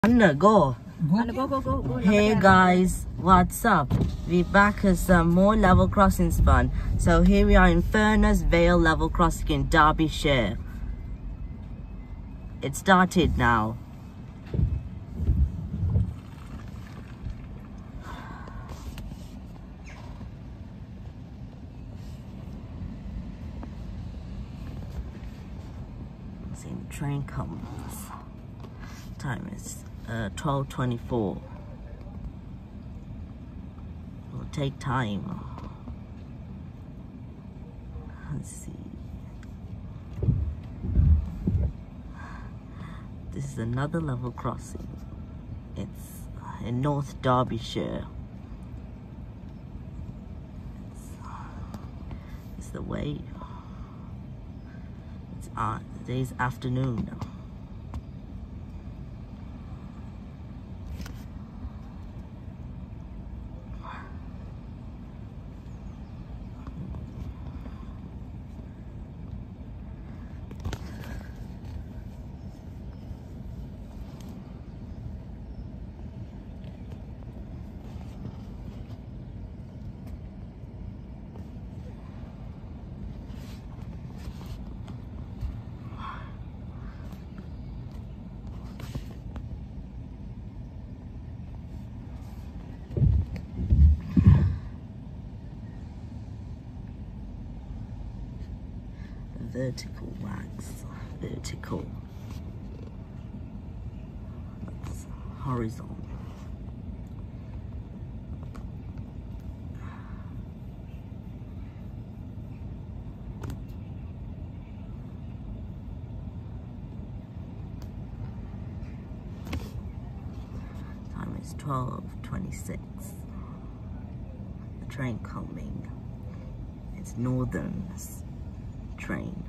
Anna, go. Go. Hey guys, what's up? We're back with some more level crossings fun. So here we are in Furness Vale level crossing in Derbyshire. It started now. Same train comes. Time is 12:24. It'll take time. Let's see. This is another level crossing. It's in North Derbyshire. It's the way. It's today's afternoon now. Vertical wax, vertical. That's horizontal. Time is 12:26. The train coming. It's Northern train.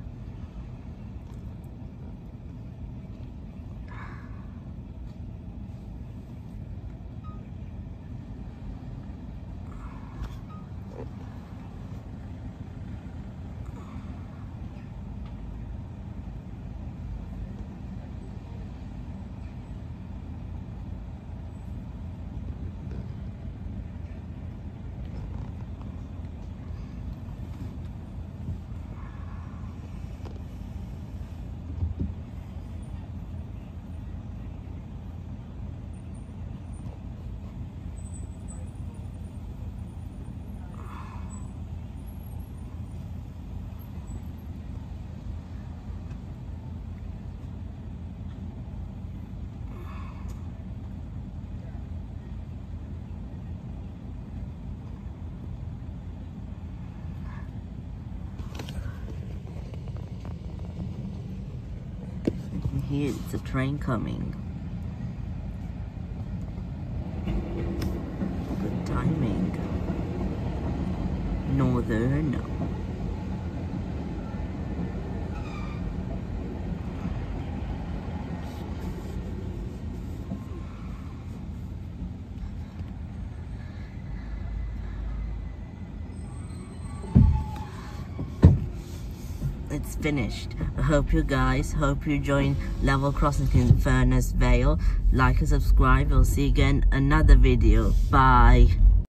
Here's the train coming. Good timing. Northern. It's finished. I hope you join level crossing in Furness Vale. Like and subscribe. We'll see you again another video. Bye.